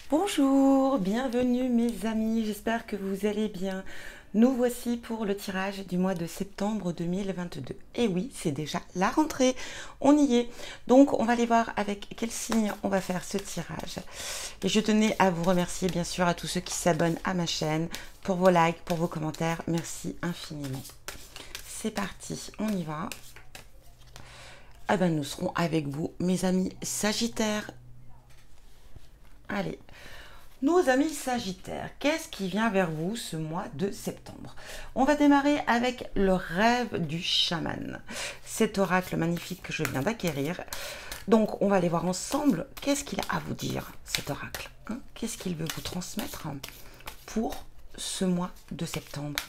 Bonjour, bienvenue mes amis, j'espère que vous allez bien. Nous voici pour le tirage du mois de septembre 2022. Et oui, c'est déjà la rentrée, on y est. Donc on va aller voir avec quel signe on va faire ce tirage. Et je tenais à vous remercier bien sûr à tous ceux qui s'abonnent à ma chaîne pour vos likes, pour vos commentaires. Merci infiniment. C'est parti, on y va. Ah ben nous serons avec vous mes amis Sagittaires. Allez. Nos amis Sagittaires, qu'est-ce qui vient vers vous ce mois de septembre? On va démarrer avec le rêve du chaman. Cet oracle magnifique que je viens d'acquérir. Donc, on va aller voir ensemble qu'est-ce qu'il a à vous dire, cet oracle. Qu'est-ce qu'il veut vous transmettre pour ce mois de septembre?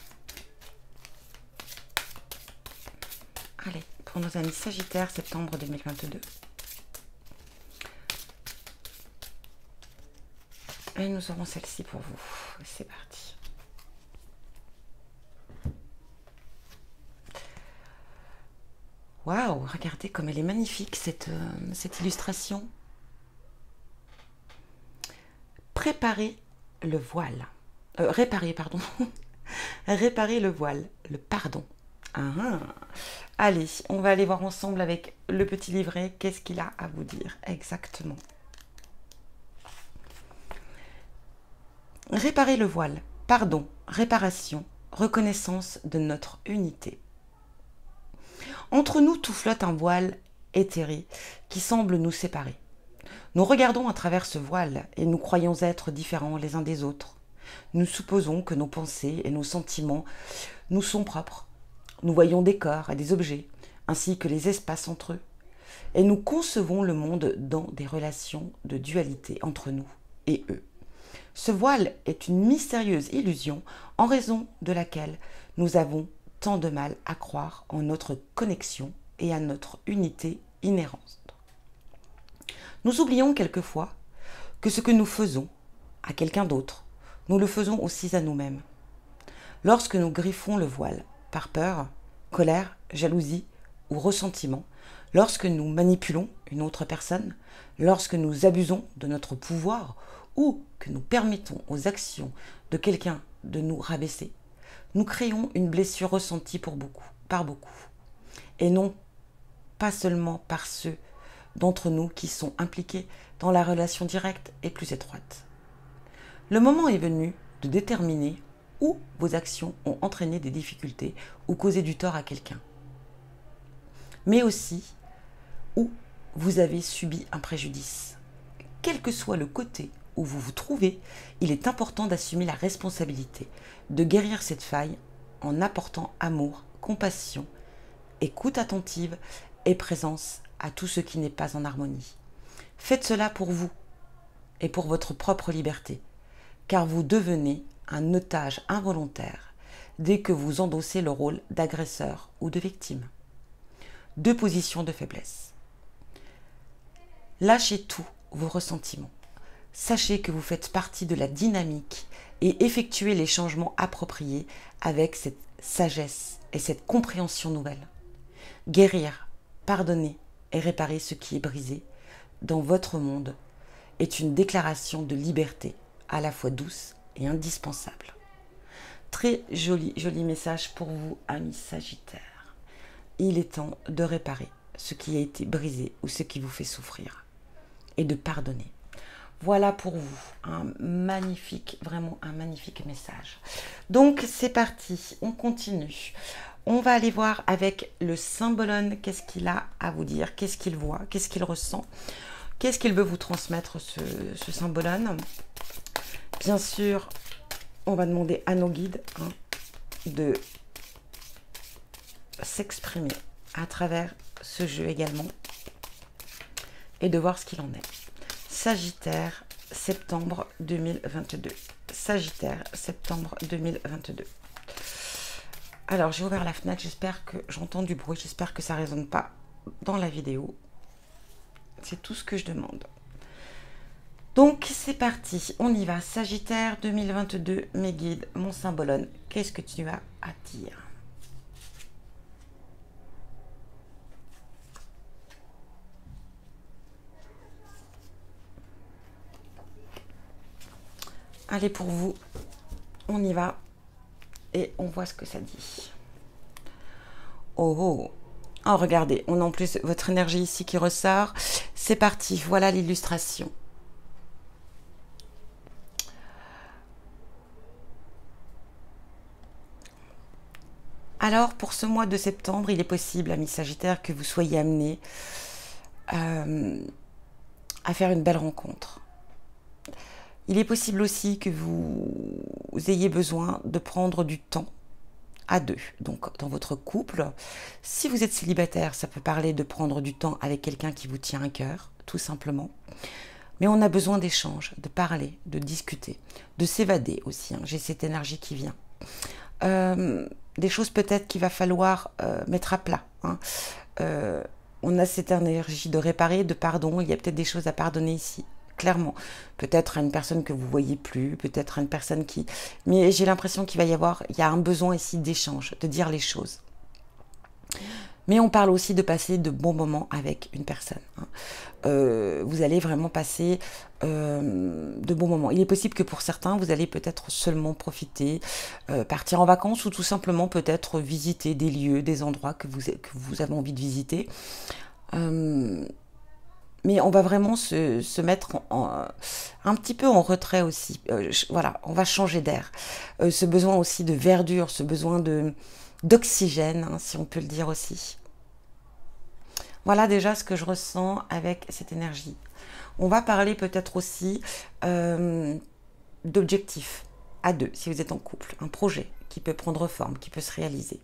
Allez, pour nos amis Sagittaires, septembre 2022. Et nous aurons celle-ci pour vous. C'est parti. Waouh, regardez comme elle est magnifique, cette illustration. Préparer le voile. Réparer, pardon. Réparer le voile, le pardon. Allez, on va aller voir ensemble avec le petit livret. Qu'est-ce qu'il a à vous dire exactement? Réparer le voile, pardon, réparation, reconnaissance de notre unité. Entre nous tout flotte un voile éthéré qui semble nous séparer. Nous regardons à travers ce voile et nous croyons être différents les uns des autres. Nous supposons que nos pensées et nos sentiments nous sont propres. Nous voyons des corps et des objets, ainsi que les espaces entre eux. Et nous concevons le monde dans des relations de dualité entre nous et eux. Ce voile est une mystérieuse illusion en raison de laquelle nous avons tant de mal à croire en notre connexion et à notre unité inhérente. Nous oublions quelquefois que ce que nous faisons à quelqu'un d'autre, nous le faisons aussi à nous-mêmes. Lorsque nous griffons le voile par peur, colère, jalousie ou ressentiment, lorsque nous manipulons une autre personne, lorsque nous abusons de notre pouvoir ou que nous permettons aux actions de quelqu'un de nous rabaisser, nous créons une blessure ressentie par beaucoup, et non pas seulement par ceux d'entre nous qui sont impliqués dans la relation directe et plus étroite. Le moment est venu de déterminer où vos actions ont entraîné des difficultés ou causé du tort à quelqu'un, mais aussi où vous avez subi un préjudice. Quel que soit le côté où vous vous trouvez, il est important d'assumer la responsabilité, de guérir cette faille en apportant amour, compassion, écoute attentive et présence à tout ce qui n'est pas en harmonie. Faites cela pour vous et pour votre propre liberté, car vous devenez un otage involontaire dès que vous endossez le rôle d'agresseur ou de victime. Deux positions de faiblesse. Lâchez tous vos ressentiments. Sachez que vous faites partie de la dynamique et effectuez les changements appropriés avec cette sagesse et cette compréhension nouvelle. Guérir, pardonner et réparer ce qui est brisé dans votre monde est une déclaration de liberté à la fois douce et indispensable. Très joli message pour vous, amis Sagittaires. Il est temps de réparer ce qui a été brisé ou ce qui vous fait souffrir et de pardonner. Voilà pour vous, vraiment un magnifique message. Donc c'est parti, on continue. On va aller voir avec le symbolone, qu'est-ce qu'il a à vous dire, qu'est-ce qu'il voit, qu'est-ce qu'il ressent, qu'est-ce qu'il veut vous transmettre ce symbolone. Bien sûr, on va demander à nos guides de s'exprimer à travers ce jeu également et de voir ce qu'il en est. Sagittaire, septembre 2022. Sagittaire, septembre 2022. Alors, j'ai ouvert la fenêtre, j'espère que j'entends du bruit, j'espère que ça ne résonne pas dans la vidéo. C'est tout ce que je demande. Donc, c'est parti, on y va. Sagittaire 2022, mes guides, mon symbolone, qu'est-ce que tu as à dire ? Allez, pour vous, on y va et on voit ce que ça dit. Oh, oh. Oh, regardez, on a en plus votre énergie ici qui ressort. C'est parti, voilà l'illustration. Alors, pour ce mois de septembre, il est possible, amis Sagittaires, que vous soyez amenés à faire une belle rencontre. Il est possible aussi que vous ayez besoin de prendre du temps à deux. Donc, dans votre couple, si vous êtes célibataire, ça peut parler de prendre du temps avec quelqu'un qui vous tient à cœur, tout simplement. Mais on a besoin d'échanges, de parler, de discuter, de s'évader aussi. Hein. J'ai cette énergie qui vient. Des choses peut-être qu'il va falloir mettre à plat. Hein. On a cette énergie de réparer, de pardon. Il y a peut-être des choses à pardonner ici, clairement. Peut-être à une personne que vous ne voyez plus, peut-être à une personne qui... Mais j'ai l'impression qu'il il y a un besoin ici d'échange, de dire les choses. Mais on parle aussi de passer de bons moments avec une personne. Hein. Vous allez vraiment passer de bons moments. Il est possible que pour certains, vous allez peut-être seulement profiter, partir en vacances ou tout simplement peut-être visiter des lieux, des endroits que vous avez envie de visiter. Mais on va vraiment se mettre un petit peu en retrait aussi. Voilà, on va changer d'air. Ce besoin aussi de verdure, ce besoin d'oxygène, hein, si on peut le dire aussi. Voilà déjà ce que je ressens avec cette énergie. On va parler peut-être aussi d'objectifs à deux, si vous êtes en couple. Un projet qui peut prendre forme, qui peut se réaliser.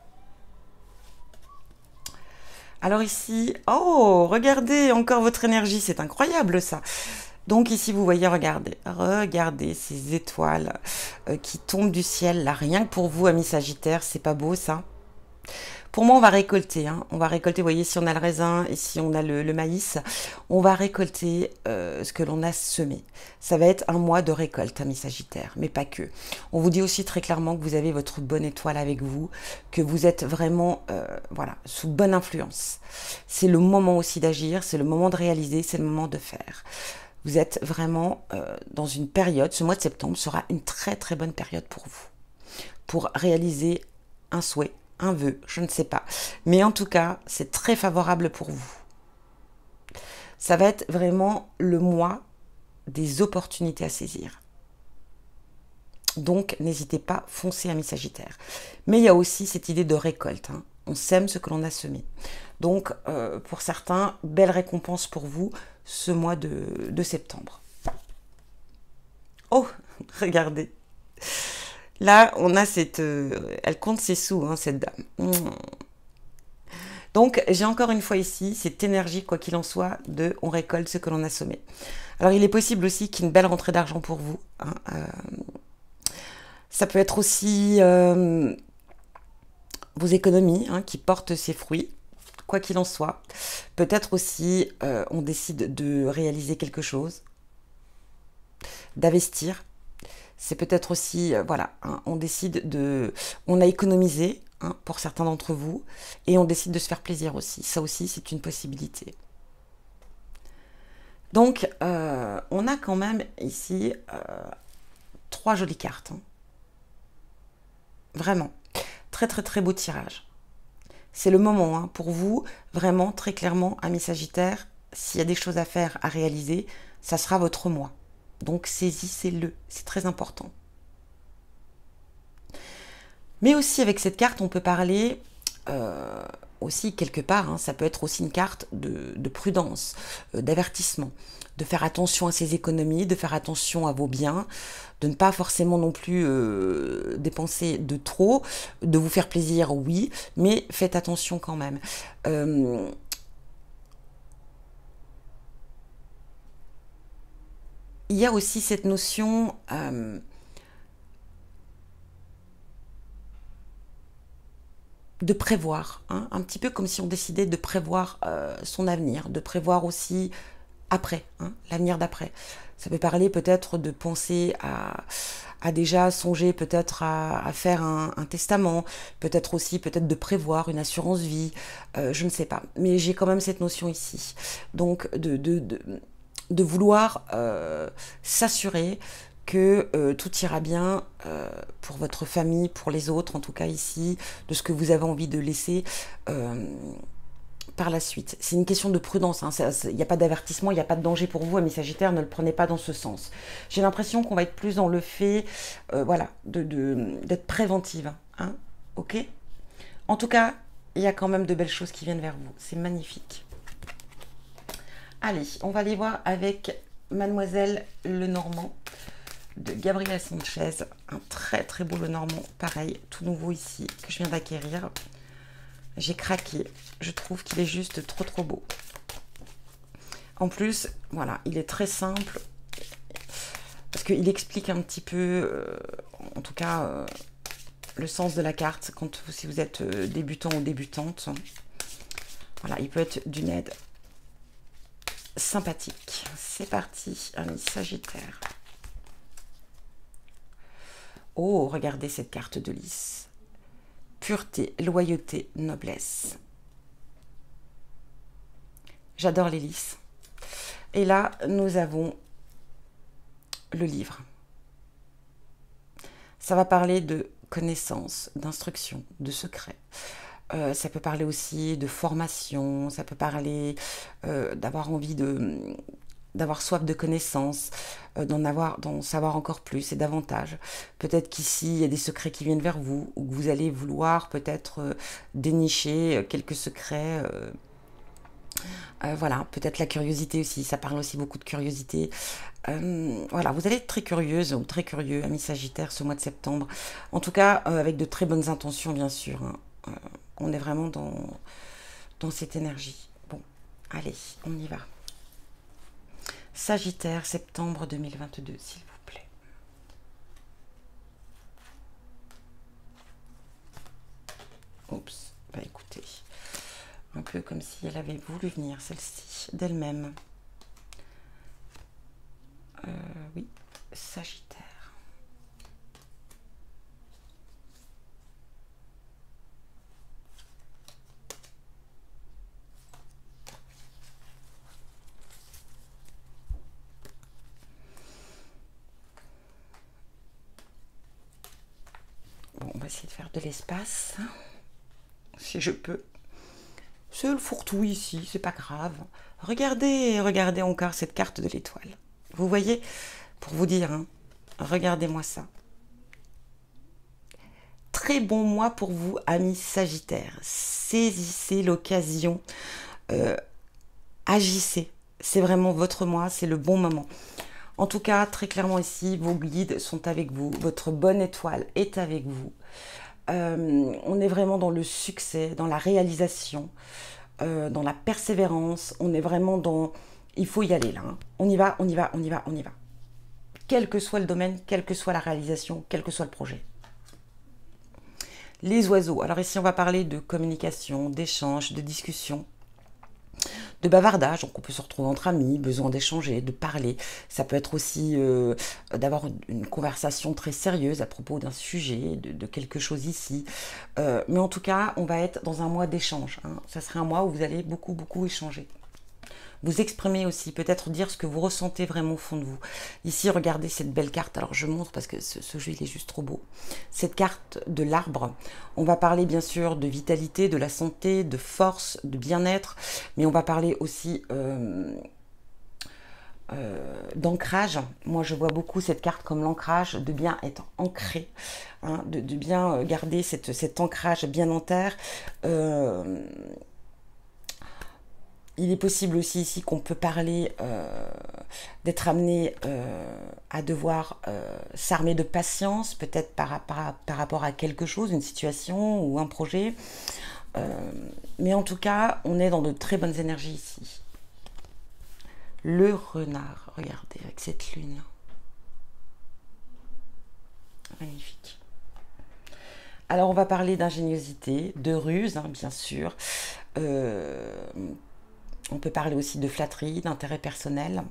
Alors ici, oh, regardez encore votre énergie, c'est incroyable ça. Donc ici, vous voyez, regardez ces étoiles qui tombent du ciel, là, rien que pour vous, amis Sagittaires, c'est pas beau ça? Pour moi, on va récolter. Hein. On va récolter, vous voyez, si on a le raisin, ici on a le maïs, on va récolter ce que l'on a semé. Ça va être un mois de récolte, amis Sagittaires, mais pas que. On vous dit aussi très clairement que vous avez votre bonne étoile avec vous, que vous êtes vraiment voilà, sous bonne influence. C'est le moment aussi d'agir, c'est le moment de réaliser, c'est le moment de faire. Vous êtes vraiment dans une période, ce mois de septembre sera une très très bonne période pour vous, pour réaliser un souhait, un vœu, je ne sais pas. Mais en tout cas, c'est très favorable pour vous. Ça va être vraiment le mois des opportunités à saisir. Donc, n'hésitez pas, foncez, amis Sagittaires. Mais il y a aussi cette idée de récolte. Hein. On sème ce que l'on a semé. Donc, pour certains, belle récompense pour vous ce mois de septembre. Oh, regardez. Là, on a cette... elle compte ses sous, hein, cette dame. Donc, j'ai encore une fois ici cette énergie, quoi qu'il en soit, de on récolte ce que l'on a semé. Alors, il est possible aussi qu'il y ait une belle rentrée d'argent pour vous. Hein, ça peut être aussi vos économies hein, qui portent ses fruits, quoi qu'il en soit. Peut-être aussi, on décide de réaliser quelque chose, d'investir. C'est peut-être aussi, voilà, hein, on a économisé hein, pour certains d'entre vous et on décide de se faire plaisir aussi. Ça aussi, c'est une possibilité. Donc, on a quand même ici 3 jolies cartes. Hein. Vraiment, très très très beau tirage. C'est le moment hein, pour vous, vraiment, très clairement, amis Sagittaires, s'il y a des choses à faire, à réaliser, ça sera votre mois. Donc saisissez-le, c'est très important. Mais aussi avec cette carte, on peut parler aussi quelque part, hein, ça peut être aussi une carte de prudence, d'avertissement, de faire attention à ses économies, de faire attention à vos biens, de ne pas forcément non plus dépenser de trop, de vous faire plaisir, oui, mais faites attention quand même. Il y a aussi cette notion de prévoir, hein, un petit peu comme si on décidait de prévoir son avenir, de prévoir aussi après, hein, l'avenir d'après. Ça peut parler peut-être de penser à déjà songer peut-être à faire un testament, peut-être aussi peut-être de prévoir une assurance vie, je ne sais pas. Mais j'ai quand même cette notion ici. Donc de vouloir s'assurer que tout ira bien pour votre famille, pour les autres, en tout cas ici, de ce que vous avez envie de laisser par la suite. C'est une question de prudence, hein. Il n'y a pas d'avertissement, il n'y a pas de danger pour vous, amis Sagittaires, ne le prenez pas dans ce sens. J'ai l'impression qu'on va être plus dans le fait, voilà, d'être préventive, hein, ok? En tout cas, il y a quand même de belles choses qui viennent vers vous, c'est magnifique. Allez, on va aller voir avec Mademoiselle Lenormand de Gabriel Sanchez, un très très beau Lenormand, pareil, tout nouveau ici, que je viens d'acquérir. J'ai craqué, je trouve qu'il est juste trop trop beau. En plus, voilà, il est très simple, parce qu'il explique un petit peu, en tout cas, le sens de la carte, si vous êtes débutant ou débutante. Voilà, il peut être d'une aide sympathique. C'est parti, amis Sagittaire. Oh, regardez cette carte de lys. Pureté, loyauté, noblesse. J'adore les lys. Et là, nous avons le livre. Ça va parler de connaissances, d'instructions, de secrets. Ça peut parler aussi de formation, ça peut parler d'avoir envie d'avoir soif de connaissances, d'en savoir encore plus et davantage. Peut-être qu'ici, il y a des secrets qui viennent vers vous, ou que vous allez vouloir peut-être dénicher quelques secrets. Voilà, peut-être la curiosité aussi, ça parle aussi beaucoup de curiosité. Voilà, vous allez être très curieuse ou très curieux, amis Sagittaire, ce mois de septembre. En tout cas, avec de très bonnes intentions, bien sûr, hein. On est vraiment dans cette énergie. Bon, allez, on y va. Sagittaire, septembre 2022, s'il vous plaît. Oups, bah écoutez, un peu comme si elle avait voulu venir, celle-ci, d'elle-même. Oui, Sagittaire. Bon, on va essayer de faire de l'espace, si je peux. C'est le fourre-tout ici, c'est pas grave. Regardez, regardez encore cette carte de l'étoile. Vous voyez, pour vous dire, hein, regardez-moi ça. Très bon mois pour vous, amis Sagittaires. Saisissez l'occasion, agissez. C'est vraiment votre mois, c'est le bon moment. En tout cas, très clairement ici, vos guides sont avec vous. Votre bonne étoile est avec vous. On est vraiment dans le succès, dans la réalisation, dans la persévérance. On est vraiment dans... Il faut y aller là. Hein. On y va, on y va, on y va, on y va. Quel que soit le domaine, quelle que soit la réalisation, quel que soit le projet. Les oiseaux. Alors ici, on va parler de communication, d'échange, de discussion, de bavardage. Donc on peut se retrouver entre amis, besoin d'échanger, de parler. Ça peut être aussi d'avoir une conversation très sérieuse à propos d'un sujet, de quelque chose ici. Mais en tout cas, on va être dans un mois d'échange. Hein. Ça serait un mois où vous allez beaucoup, beaucoup échanger. Vous exprimer aussi, peut-être dire ce que vous ressentez vraiment au fond de vous. Ici, regardez cette belle carte. Alors, je montre parce que ce jeu, il est juste trop beau. Cette carte de l'arbre, on va parler bien sûr de vitalité, de la santé, de force, de bien-être, mais on va parler aussi d'ancrage. Moi, je vois beaucoup cette carte comme l'ancrage, de bien être ancré, hein, de bien garder cet ancrage bien en terre. Il est possible aussi ici qu'on peut parler d'être amené à devoir s'armer de patience, peut-être par rapport à quelque chose, une situation ou un projet. Mais en tout cas, on est dans de très bonnes énergies ici. Le renard, regardez, avec cette lune. Magnifique. Alors, on va parler d'ingéniosité, de ruse, hein, bien sûr. On peut parler aussi de flatterie, d'intérêt personnel.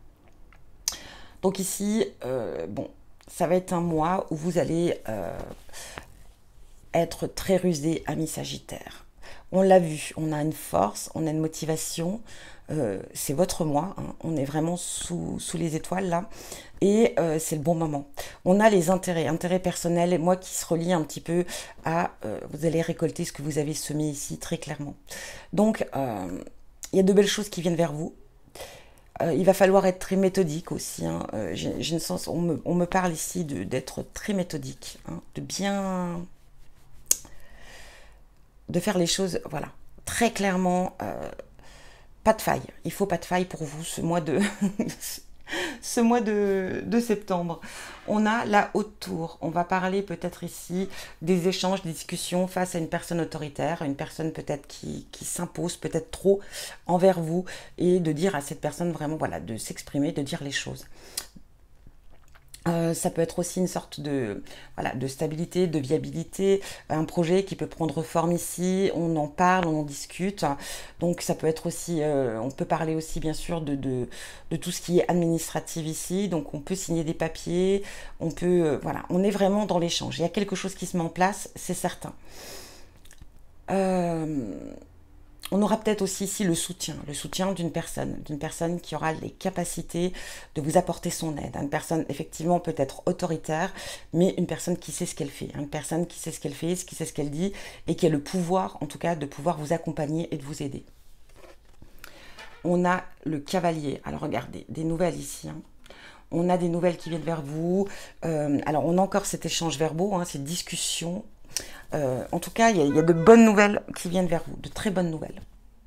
Donc ici, bon, ça va être un mois où vous allez être très rusé, amis Sagittaire. On l'a vu, on a une force, on a une motivation. C'est votre moi, hein. On est vraiment sous les étoiles là. Et c'est le bon moment. On a les intérêts personnels, et moi qui se relie un petit peu à vous allez récolter ce que vous avez semé ici très clairement. Donc il y a de belles choses qui viennent vers vous. Il va falloir être très méthodique aussi, hein. J'ai une sens, on me parle ici d'être très méthodique, hein, de bien, de faire les choses, voilà, très clairement. Pas de faille. Il faut pas de faille pour vous ce mois de ce mois de septembre. On a la haute tour. On va parler peut-être ici des échanges, des discussions face à une personne autoritaire, une personne peut-être qui s'impose peut-être trop envers vous, et de dire à cette personne vraiment, voilà, de s'exprimer, de dire les choses. Ça peut être aussi une sorte de, voilà, de stabilité, de viabilité, un projet qui peut prendre forme ici, on en parle, on en discute. Donc ça peut être aussi, on peut parler aussi bien sûr de tout ce qui est administratif ici, donc on peut signer des papiers, on peut, voilà, on est vraiment dans l'échange. Il y a quelque chose qui se met en place, c'est certain. Euh, on aura peut-être aussi ici le soutien d'une personne qui aura les capacités de vous apporter son aide. Une personne effectivement peut-être autoritaire, mais une personne qui sait ce qu'elle fait. Une personne qui sait ce qu'elle fait, qui sait ce qu'elle dit, et qui a le pouvoir, en tout cas, de pouvoir vous accompagner et de vous aider. On a le cavalier. Alors regardez, des nouvelles ici, hein. On a des nouvelles qui viennent vers vous. Alors on a encore cet échange verbaux, hein, cette discussion. En tout cas, il y a de bonnes nouvelles qui viennent vers vous, de très bonnes nouvelles.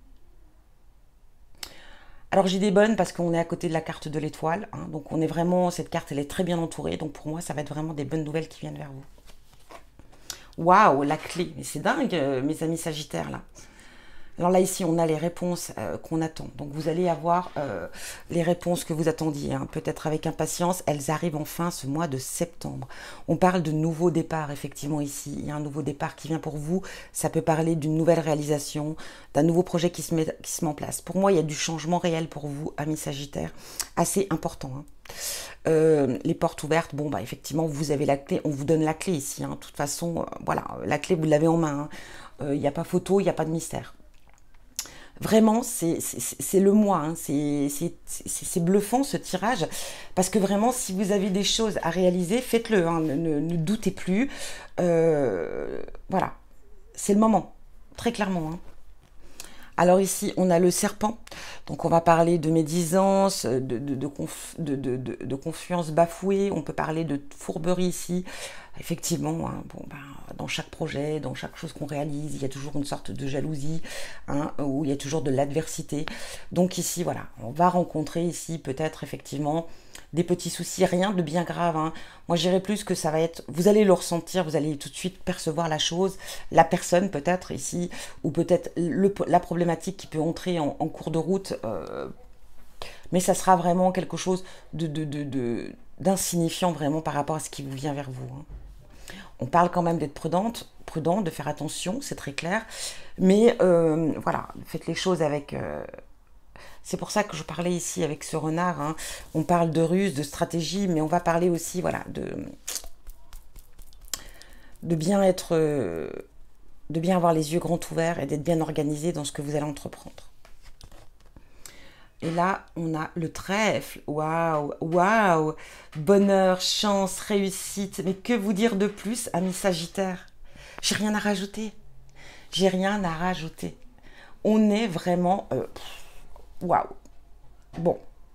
Alors j'ai des bonnes parce qu'on est à côté de la carte de l'étoile, hein, donc on est vraiment, cette carte elle est très bien entourée, donc pour moi ça va être vraiment des bonnes nouvelles qui viennent vers vous. Waouh, la clé, mais c'est dingue mes amis Sagittaires là. Alors là, ici, on a les réponses qu'on attend. Donc, vous allez avoir les réponses que vous attendiez, hein. Peut-être avec impatience. Elles arrivent enfin ce mois de septembre. On parle de nouveau départ, effectivement, ici. Il y a un nouveau départ qui vient pour vous. Ça peut parler d'une nouvelle réalisation, d'un nouveau projet qui se met en place. Pour moi, il y a du changement réel pour vous, amis Sagittaires, assez important, hein. Les portes ouvertes, bon, bah, effectivement, vous avez la clé. On vous donne la clé ici, hein. De toute façon, voilà, la clé, vous l'avez en main, hein. Il n'y a pas photo, il n'y a pas de mystère. Vraiment, c'est le moi, hein. C'est bluffant ce tirage, parce que vraiment, si vous avez des choses à réaliser, faites-le, hein. Ne doutez plus. Voilà, c'est le moment, très clairement, hein. Alors ici, on a le serpent, donc on va parler de médisance, de confiance bafouée, on peut parler de fourberie ici. Effectivement, hein, bon, ben, dans chaque projet, dans chaque chose qu'on réalise, il y a toujours une sorte de jalousie, hein, où il y a toujours de l'adversité. Donc ici, voilà, on va rencontrer ici peut-être effectivement des petits soucis, rien de bien grave, hein. Moi, je dirais plus que ça va être, vous allez le ressentir, vous allez tout de suite percevoir la chose, la personne peut-être ici, ou peut-être la problématique qui peut entrer en cours de route, mais ça sera vraiment quelque chose d'insignifiant vraiment par rapport à ce qui vous vient vers vous, hein. On parle quand même d'être prudent, de faire attention, c'est très clair, mais voilà, faites les choses avec... c'est pour ça que je parlais ici avec ce renard, hein. On parle de ruse, de stratégie, mais on va parler aussi, voilà, de bien être, de bien avoir les yeux grands ouverts et d'être bien organisé dans ce que vous allez entreprendre. Et là, on a le trèfle. Waouh, waouh, bonheur, chance, réussite. Mais que vous dire de plus, amis Sagittaires? J'ai rien à rajouter. J'ai rien à rajouter. On est vraiment... waouh. Bon.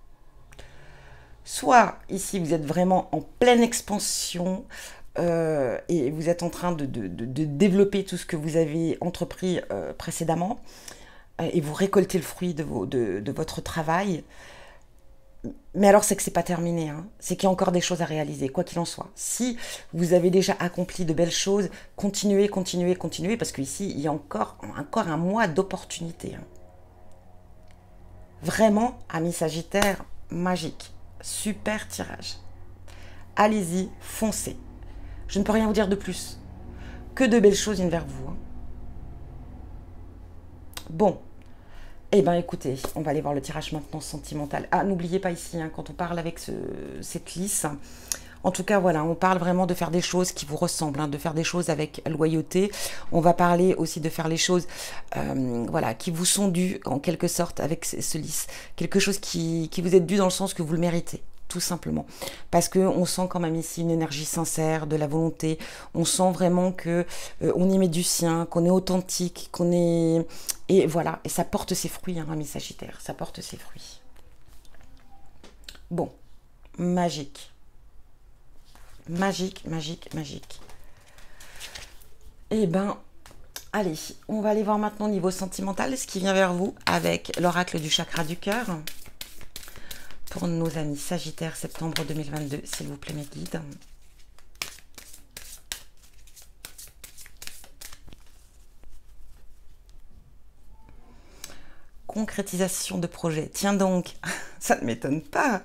Soit ici, vous êtes vraiment en pleine expansion et vous êtes en train de développer tout ce que vous avez entrepris précédemment et vous récoltez le fruit de votre travail. Mais alors, c'est que c'est pas terminé, hein. C'est qu'il y a encore des choses à réaliser, quoi qu'il en soit. Si vous avez déjà accompli de belles choses, continuez, continuez, continuez, parce qu'ici, il y a encore un mois d'opportunités, hein. Vraiment, amis Sagittaire, magique. Super tirage. Allez-y, foncez. Je ne peux rien vous dire de plus. Que de belles choses viennent vers vous, hein. Bon. Eh bien, écoutez, on va aller voir le tirage maintenant sentimental. Ah, n'oubliez pas ici, hein, quand on parle avec cette lisse, En tout cas, voilà, on parle vraiment de faire des choses qui vous ressemblent, hein, de faire des choses avec loyauté. On va parler aussi de faire les choses voilà, qui vous sont dues, en quelque sorte, avec ce lys. Quelque chose qui vous est dû dans le sens que vous le méritez. Tout simplement. Parce qu'on sent quand même ici une énergie sincère, de la volonté. On sent vraiment que on y met du sien, qu'on est authentique, qu'on est... Et voilà, et ça porte ses fruits, hein, ami Sagittaire. Ça porte ses fruits. Bon, magique. Magique, magique, magique. Eh ben, allez, on va aller voir maintenant au niveau sentimental ce qui vient vers vous avec l'oracle du chakra du cœur. Pour nos amis Sagittaire, septembre 2022, s'il vous plaît, mes guides. Concrétisation de projet. Tiens donc, ça ne m'étonne pas.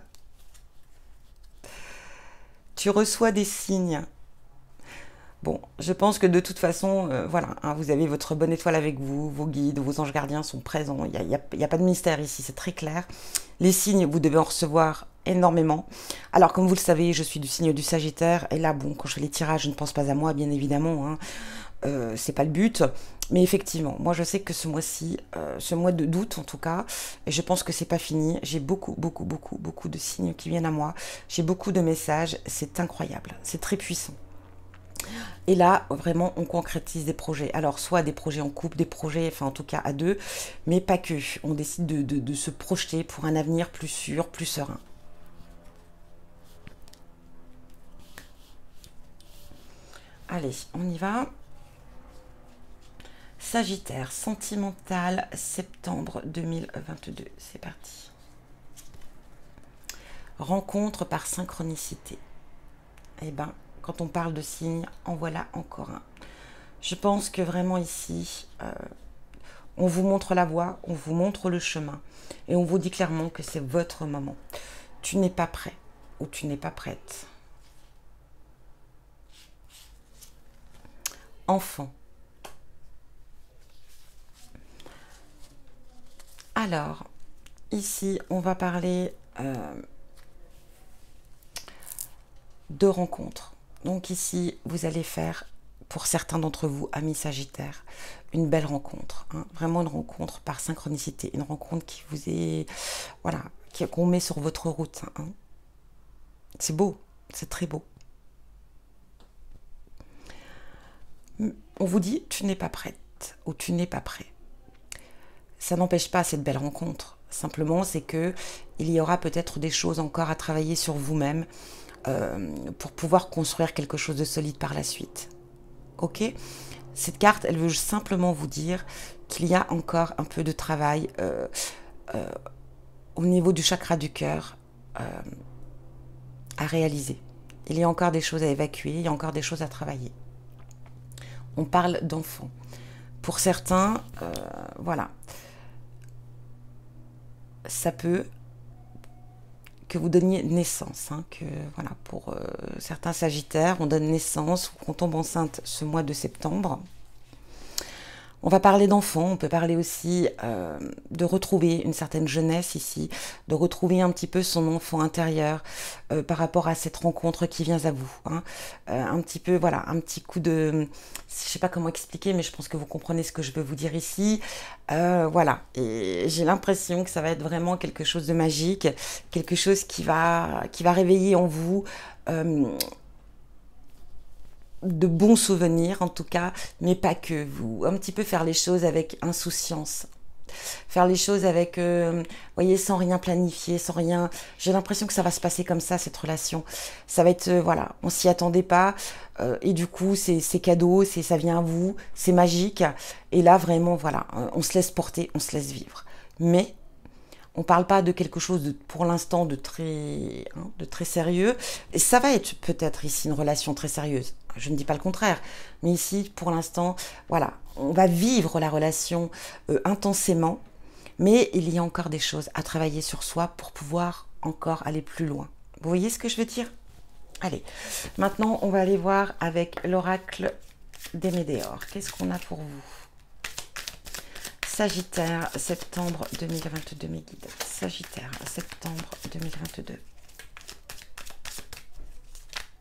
Tu reçois des signes. Bon, je pense que de toute façon, voilà, hein, vous avez votre bonne étoile avec vous, vos guides, vos anges gardiens sont présents, il n'y a pas de mystère ici, c'est très clair. Les signes, vous devez en recevoir énormément. Alors, comme vous le savez, je suis du signe du Sagittaire, et là, bon, quand je fais les tirages, je ne pense pas à moi, bien évidemment, hein, c'est pas le but, mais effectivement, moi je sais que ce mois-ci, ce mois d'août en tout cas, et je pense que c'est pas fini, j'ai beaucoup de signes qui viennent à moi, j'ai beaucoup de messages, c'est incroyable, c'est très puissant. Et là, vraiment, on concrétise des projets. Alors, soit des projets en couple, des projets, enfin en tout cas à deux, mais pas que. On décide de se projeter pour un avenir plus sûr, plus serein. Allez, on y va. Sagittaire, sentimental, septembre 2022. C'est parti. Rencontre par synchronicité. Eh ben, quand on parle de signes, en voilà encore un. Je pense que vraiment ici, on vous montre la voie, on vous montre le chemin et on vous dit clairement que c'est votre moment. Tu n'es pas prêt ou tu n'es pas prête. Enfant. Alors, ici, on va parler de rencontres. Donc ici, vous allez faire, pour certains d'entre vous, amis Sagittaires, une belle rencontre. Hein, vraiment une rencontre par synchronicité. Une rencontre qui vous est... Voilà, qu'on met sur votre route. Hein. C'est beau, c'est très beau. On vous dit, tu n'es pas prête ou tu n'es pas prêt. Ça n'empêche pas cette belle rencontre. Simplement, c'est que il y aura peut-être des choses encore à travailler sur vous-même pour pouvoir construire quelque chose de solide par la suite. Ok ? Cette carte, elle veut simplement vous dire qu'il y a encore un peu de travail au niveau du chakra du cœur à réaliser. Il y a encore des choses à évacuer, il y a encore des choses à travailler. On parle d'enfants. Pour certains, voilà, ça peut que vous donniez naissance, hein, que voilà, pour certains Sagittaires, on donne naissance ou qu'on tombe enceinte ce mois de septembre. On va parler d'enfants, on peut parler aussi de retrouver une certaine jeunesse ici, de retrouver un petit peu son enfant intérieur par rapport à cette rencontre qui vient à vous. Hein. Un petit peu, voilà, un petit coup de... Je sais pas comment expliquer, mais je pense que vous comprenez ce que je veux vous dire ici. Voilà, et j'ai l'impression que ça va être vraiment quelque chose de magique, quelque chose qui va réveiller en vous... de bons souvenirs en tout cas, mais pas que. Vous, un petit peu faire les choses avec insouciance. Faire les choses avec, voyez, sans rien planifier, sans rien... J'ai l'impression que ça va se passer comme ça, cette relation. Ça va être, voilà, on s'y attendait pas. Et du coup, c'est cadeau, ça vient à vous, c'est magique. Et là, vraiment, voilà, on se laisse porter, on se laisse vivre. Mais... on ne parle pas de quelque chose, pour l'instant, de très sérieux. Et ça va être peut-être ici une relation très sérieuse. Je ne dis pas le contraire. Mais ici, pour l'instant, voilà, on va vivre la relation intensément. Mais il y a encore des choses à travailler sur soi pour pouvoir encore aller plus loin. Vous voyez ce que je veux dire? Allez, maintenant, on va aller voir avec l'oracle des Médéors. Qu'est-ce qu'on a pour vous? Sagittaire, septembre 2022, mes guides. Sagittaire, septembre 2022.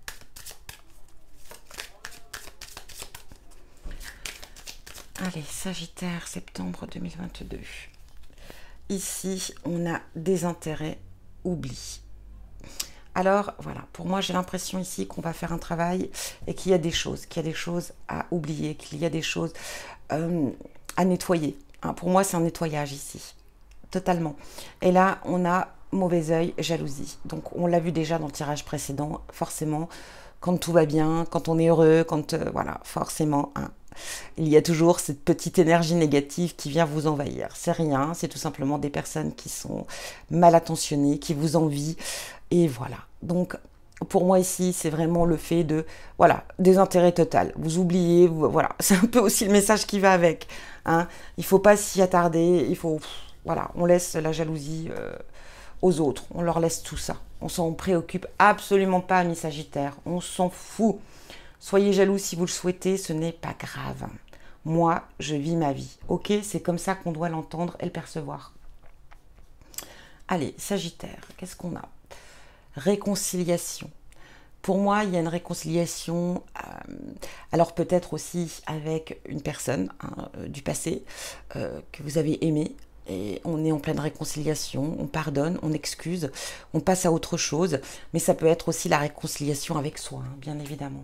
Allez, Sagittaire, septembre 2022. Ici, on a des intérêts, oubli. Alors, voilà, pour moi, j'ai l'impression ici qu'on va faire un travail et qu'il y a des choses, à oublier, qu'il y a des choses à nettoyer. Hein, pour moi, c'est un nettoyage ici, totalement. Et là, on a mauvais œil, jalousie. Donc, on l'a vu déjà dans le tirage précédent, forcément, quand tout va bien, quand on est heureux, quand, voilà, forcément, hein, il y a toujours cette petite énergie négative qui vient vous envahir. C'est rien, c'est tout simplement des personnes qui sont mal attentionnées, qui vous envient, et voilà. Donc, pour moi ici, c'est vraiment le fait de, voilà, désintérêt total. Vous oubliez, voilà, c'est un peu aussi le message qui va avec. Hein. Il ne faut pas s'y attarder, il faut, voilà, on laisse la jalousie aux autres, on leur laisse tout ça. On s'en préoccupe absolument pas, amis Sagittaires, on s'en fout. Soyez jaloux si vous le souhaitez, ce n'est pas grave. Moi, je vis ma vie. Ok, c'est comme ça qu'on doit l'entendre et le percevoir. Allez, Sagittaire, qu'est-ce qu'on a? Réconciliation. Pour moi, il y a une réconciliation, alors peut-être aussi avec une personne hein, du passé que vous avez aimé. Et on est en pleine réconciliation, on pardonne, on excuse, on passe à autre chose. Mais ça peut être aussi la réconciliation avec soi, hein, bien évidemment.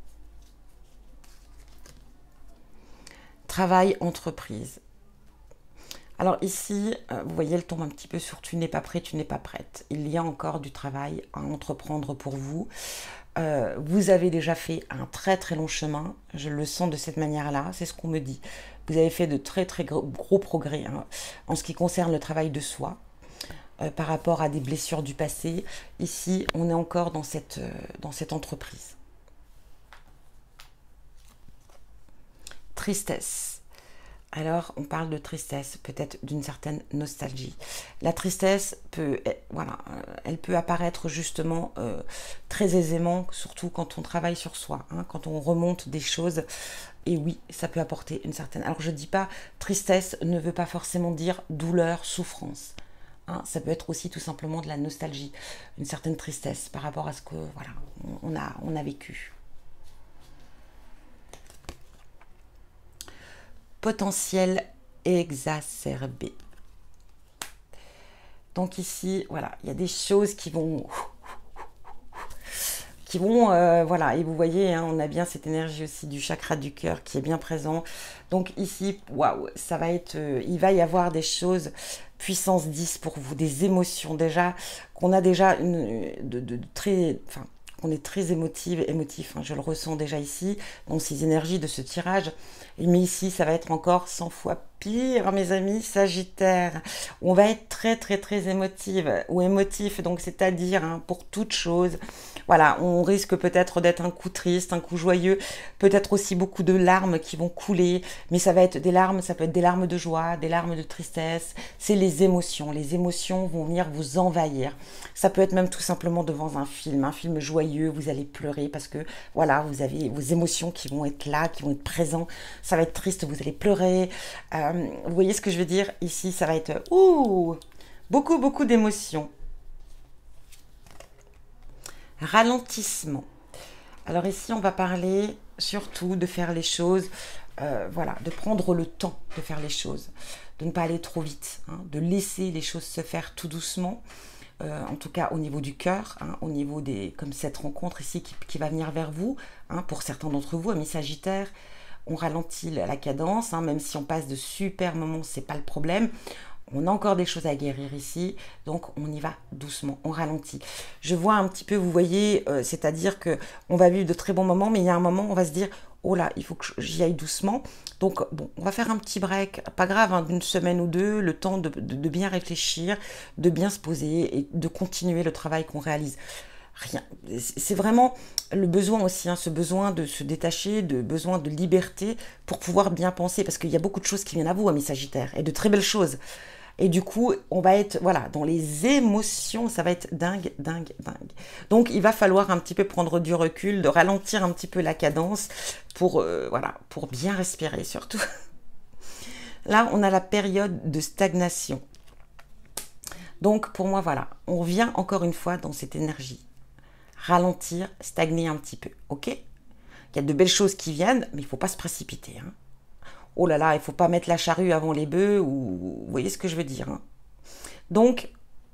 Travail, entreprise. Alors ici, vous voyez, elle tombe un petit peu sur tu n'es pas prêt, tu n'es pas prête. Il y a encore du travail à entreprendre pour vous. Vous avez déjà fait un très très long chemin, je le sens de cette manière-là, c'est ce qu'on me dit. Vous avez fait de très très gros progrès hein, en ce qui concerne le travail de soi. Par rapport à des blessures du passé, ici, on est encore dans cette entreprise. Tristesse. Alors, on parle de tristesse, peut-être d'une certaine nostalgie. La tristesse peut, voilà, elle peut apparaître justement très aisément, surtout quand on travaille sur soi, hein, quand on remonte des choses. Et oui, ça peut apporter une certaine... Alors, je ne dis pas, tristesse ne veut pas forcément dire douleur, souffrance. Hein, ça peut être aussi tout simplement de la nostalgie, une certaine tristesse par rapport à ce que, voilà, on a vécu. Potentiel exacerbé. Donc ici, voilà, il y a des choses qui vont, voilà, et vous voyez, hein, on a bien cette énergie aussi du chakra du cœur qui est bien présent. Donc ici, waouh, ça va être, il va y avoir des choses puissance 10 pour vous, des émotions déjà, qu'on a déjà très, enfin, on est très émotif, hein, je le ressens déjà ici, dans ces énergies de ce tirage. Mais ici, ça va être encore 100 fois pire, mes amis Sagittaires. On va être très, très, très émotive ou émotif, donc c'est-à-dire hein, pour toute chose. Voilà, on risque peut-être d'être un coup triste, un coup joyeux, peut-être aussi beaucoup de larmes qui vont couler, mais ça va être des larmes, ça peut être des larmes de joie, des larmes de tristesse. C'est les émotions vont venir vous envahir. Ça peut être même tout simplement devant un film joyeux, vous allez pleurer parce que voilà, vous avez vos émotions qui vont être là, qui vont être présentes. Ça va être triste, vous allez pleurer. Vous voyez ce que je veux dire? Ici, ça va être beaucoup, beaucoup d'émotions. Ralentissement. Alors ici, on va parler surtout de faire les choses, voilà, de prendre le temps de faire les choses, de ne pas aller trop vite, hein, de laisser les choses se faire tout doucement. En tout cas au niveau du cœur, hein, au niveau des, comme cette rencontre ici qui va venir vers vous, hein, pour certains d'entre vous, amis Sagittaires, on ralentit la cadence, hein, même si on passe de super moments, c'est pas le problème. On a encore des choses à guérir ici, donc on y va doucement, on ralentit. Je vois un petit peu, vous voyez, c'est-à-dire que on va vivre de très bons moments, mais il y a un moment, on va se dire, oh là, il faut que j'y aille doucement. Donc, bon, on va faire un petit break, pas grave, hein, d'une semaine ou deux, le temps de bien réfléchir, de bien se poser et de continuer le travail qu'on réalise. Rien. C'est vraiment le besoin aussi, hein, ce besoin de se détacher, de besoin de liberté pour pouvoir bien penser, parce qu'il y a beaucoup de choses qui viennent à vous, amis Sagittaires, et de très belles choses. Et du coup, on va être, voilà, dans les émotions, ça va être dingue, dingue, dingue. Donc, il va falloir un petit peu prendre du recul, de ralentir un petit peu la cadence pour, voilà, pour bien respirer surtout. Là, on a la période de stagnation. Donc, pour moi, voilà, on revient encore une fois dans cette énergie. Ralentir, stagner un petit peu, ok? Il y a de belles choses qui viennent, mais il ne faut pas se précipiter, hein. Oh là là, il ne faut pas mettre la charrue avant les bœufs, ou vous voyez ce que je veux dire, hein. Donc,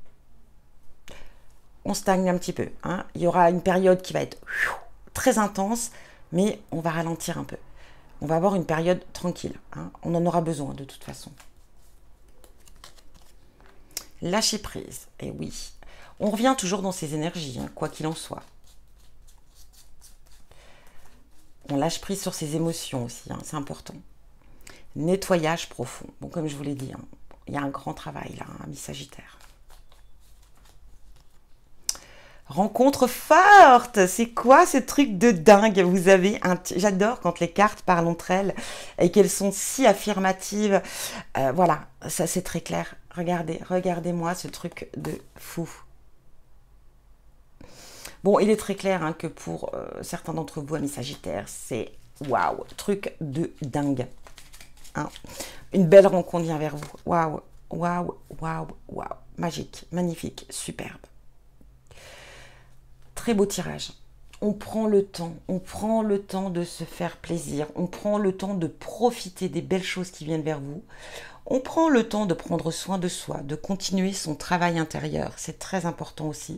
on stagne un petit peu, hein. Il y aura une période qui va être très intense, mais on va ralentir un peu. On va avoir une période tranquille, hein. On en aura besoin de toute façon. Lâcher prise, et oui. On revient toujours dans ces énergies, hein, quoi qu'il en soit. On lâche prise sur ses émotions aussi, hein, c'est important. Nettoyage profond. Bon, comme je vous l'ai dit, hein, il y a un grand travail là, hein, mi-sagittaire. Rencontre forte. C'est quoi ce truc de dingue? Vous avez un... J'adore quand les cartes parlent entre elles et qu'elles sont si affirmatives. Voilà, ça c'est très clair. Regardez, regardez-moi ce truc de fou. Bon, il est très clair, hein, que pour certains d'entre vous, amis sagittaires, c'est waouh, truc de dingue. Hein. Une belle rencontre vient vers vous. Waouh, waouh, waouh, waouh. Magique, magnifique, superbe. Très beau tirage. On prend le temps de se faire plaisir. On prend le temps de profiter des belles choses qui viennent vers vous. On prend le temps de prendre soin de soi, de continuer son travail intérieur. C'est très important aussi.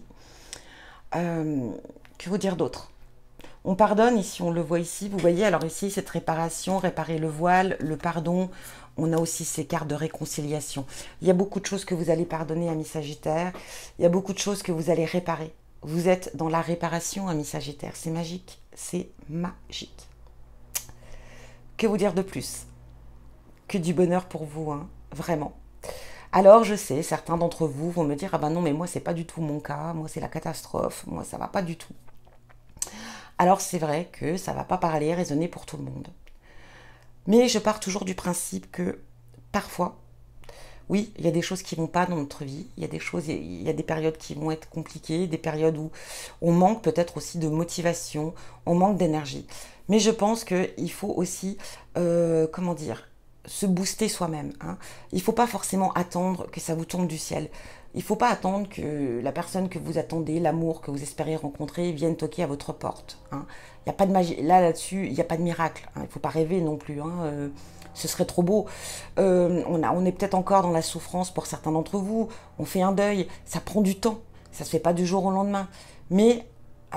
Que vous dire d'autre? On pardonne, ici on le voit ici, vous voyez, alors ici cette réparation, réparer le voile, le pardon, on a aussi ces cartes de réconciliation. Il y a beaucoup de choses que vous allez pardonner, amis sagittaires, il y a beaucoup de choses que vous allez réparer. Vous êtes dans la réparation, amis sagittaires, c'est magique, c'est magique. Que vous dire de plus? Que du bonheur pour vous, hein, vraiment. Alors, je sais, certains d'entre vous vont me dire « Ah ben non, mais moi, c'est pas du tout mon cas. Moi, c'est la catastrophe. Moi, ça va pas du tout. » Alors, c'est vrai que ça va pas parler, résonner pour tout le monde. Mais je pars toujours du principe que, parfois, oui, il y a des choses qui vont pas dans notre vie. Il y a des choses, il y a des périodes qui vont être compliquées, des périodes où on manque peut-être aussi de motivation, on manque d'énergie. Mais je pense qu'il faut aussi, comment dire, se booster soi-même, hein. Il ne faut pas forcément attendre que ça vous tombe du ciel. Il ne faut pas attendre que la personne que vous attendez, l'amour que vous espérez rencontrer, vienne toquer à votre porte, hein. Il n'y a pas de magie. Là-dessus, il n'y a pas de miracle, hein. Il ne faut pas rêver non plus, hein. Ce serait trop beau. On est peut-être encore dans la souffrance pour certains d'entre vous. On fait un deuil. Ça prend du temps. Ça ne se fait pas du jour au lendemain. Mais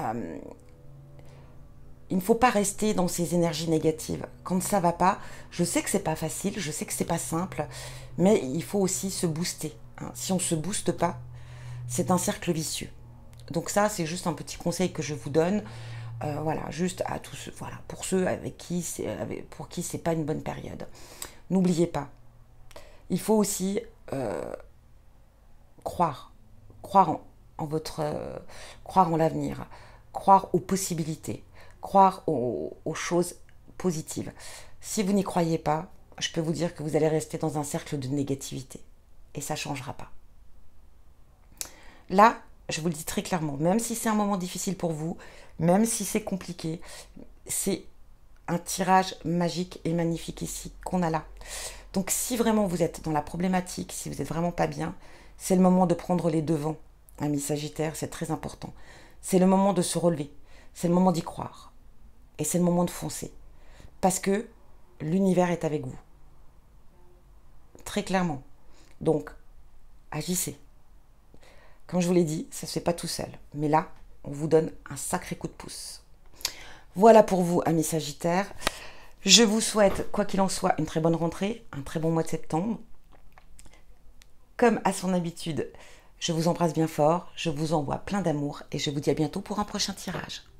il ne faut pas rester dans ces énergies négatives. Quand ça ne va pas, je sais que c'est pas facile, je sais que c'est pas simple, mais il faut aussi se booster, hein. Si on ne se booste pas, c'est un cercle vicieux. Donc ça, c'est juste un petit conseil que je vous donne. Voilà, juste à tous ceux, voilà, pour ceux pour qui c'est pas une bonne période. N'oubliez pas, il faut aussi croire en votre, croire en l'avenir, croire aux possibilités, croire aux choses positives. Si vous n'y croyez pas, je peux vous dire que vous allez rester dans un cercle de négativité et ça ne changera pas. Là, je vous le dis très clairement, même si c'est un moment difficile pour vous, même si c'est compliqué, c'est un tirage magique et magnifique ici qu'on a là. Donc si vraiment vous êtes dans la problématique, si vous n'êtes vraiment pas bien, c'est le moment de prendre les devants, amis sagittaires, c'est très important. C'est le moment de se relever, c'est le moment d'y croire. Et c'est le moment de foncer. Parce que l'univers est avec vous. Très clairement. Donc, agissez. Comme je vous l'ai dit, ça ne se fait pas tout seul. Mais là, on vous donne un sacré coup de pouce. Voilà pour vous, amis sagittaires. Je vous souhaite, quoi qu'il en soit, une très bonne rentrée, un très bon mois de septembre. Comme à son habitude, je vous embrasse bien fort, je vous envoie plein d'amour et je vous dis à bientôt pour un prochain tirage.